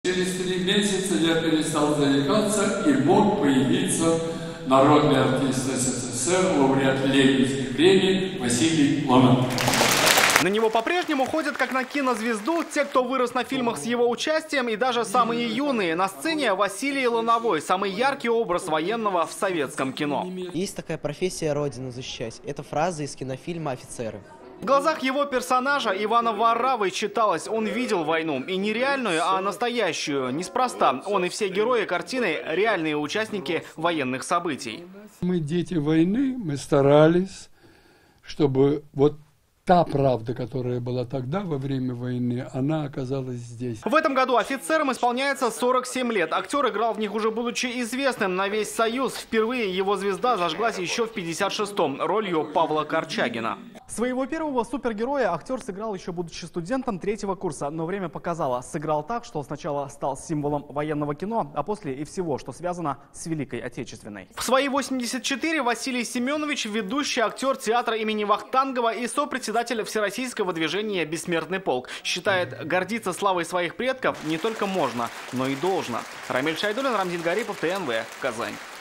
Через 3 месяца я перестал заикаться и мог появиться народный артист СССР, лауреат Ленинской премии Василий Ломоносов. На него по-прежнему ходят как на кинозвезду те, кто вырос на фильмах с его участием, и даже самые юные. На сцене Василий Лановой, самый яркий образ военного в советском кино. Есть такая профессия «Родину защищать». Это фраза из кинофильма «Офицеры». В глазах его персонажа Ивана Варавы читалось: он видел войну, и не реальную, а настоящую. Неспроста он и все герои картины – реальные участники военных событий. Мы дети войны, мы старались, чтобы вот та правда, которая была тогда, во время войны, она оказалась здесь. В этом году «Офицерам» исполняется 47 лет. Актер играл в них уже будучи известным на весь Союз. Впервые его звезда зажглась еще в 56-м ролью Павла Корчагина. Своего первого супергероя актер сыграл еще будучи студентом 3-го курса. Но время показало, сыграл так, что сначала стал символом военного кино, а после и всего, что связано с Великой Отечественной. В свои 84 Василий Семенович – ведущий актер театра имени Вахтангова и сопредседатель Всероссийского движения «Бессмертный полк». Считает, гордиться славой своих предков не только можно, но и должно. Рамиль Шайдуллин, Рамзин Гарипов, ТНВ, Казань.